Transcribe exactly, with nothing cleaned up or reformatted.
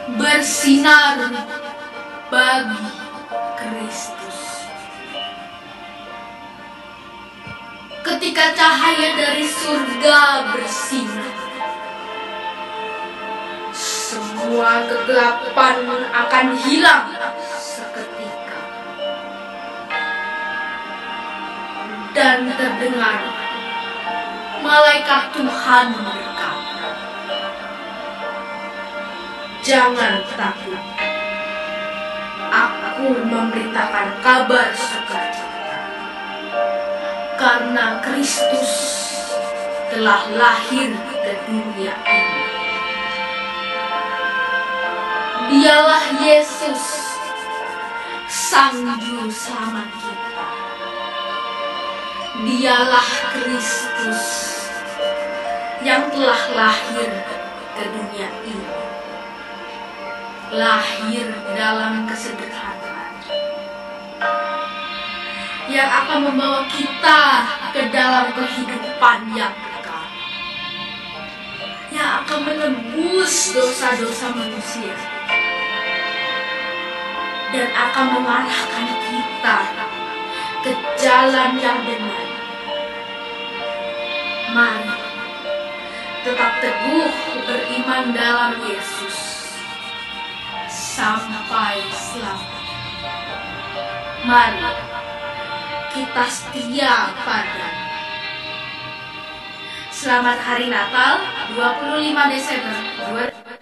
bersinar bagi Kristus. Ketika cahaya dari surga bersinar, semua kegelapan akan hilang seketika, dan terdengar malaikat Tuhan berkata, "Jangan takut, aku memberitakan kabar sukacita, karena Kristus telah lahir ke dunia ini. Dialah Yesus, Sang Juru Selamat kita. Dialah Kristus yang telah lahir ke dunia ini, lahir dalam kesederhanaan, yang akan membawa kita ke dalam kehidupan yang kekal, yang akan menebus dosa-dosa manusia, dan akan mengarahkan kita ke jalan yang benar. Mari tetap teguh beriman dalam Yesus sampai selamat. Mari kita setia pada. Selamat Hari Natal dua puluh lima Desember dua ribu dua puluh.